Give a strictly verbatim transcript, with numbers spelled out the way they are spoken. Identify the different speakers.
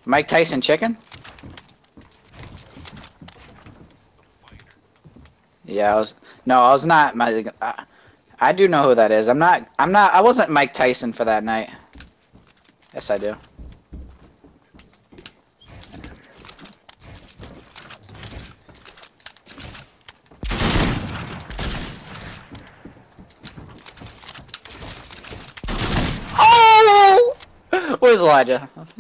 Speaker 1: Mike Tyson chicken? Yeah, I was. No, I was not. My, I, I do know who that is. I'm not. I'm not. I wasn't Mike Tyson for that night. Yes, I do. Oh! Where's Elijah?